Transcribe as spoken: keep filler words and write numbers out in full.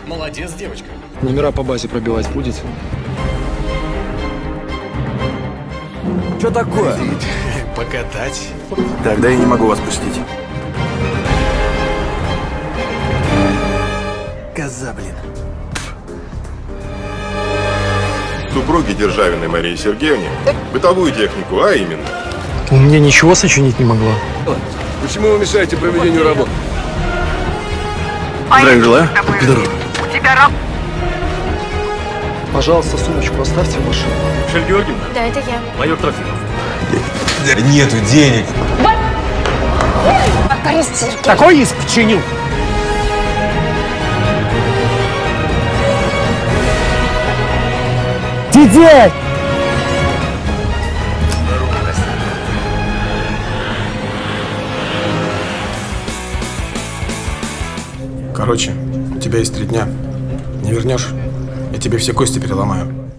Молодец, девочка. Номера по базе пробивать будете? Что такое? Покатать. Тогда я не могу вас пустить. Коза, блин. Супруги Державиной Марии Сергеевне бытовую технику, а именно. У меня ничего сочинить не могла. Почему вы мешаете проведению работ? Здравия желаю. Пидорок. Пожалуйста, сумочку оставьте в машине. Шель Георгиевна? Да, это я. Майор Трофимов. Нету денег. Какой иск вчинил? Детей! Короче, у тебя есть три дня. Не вернешь, я тебе все кости переломаю.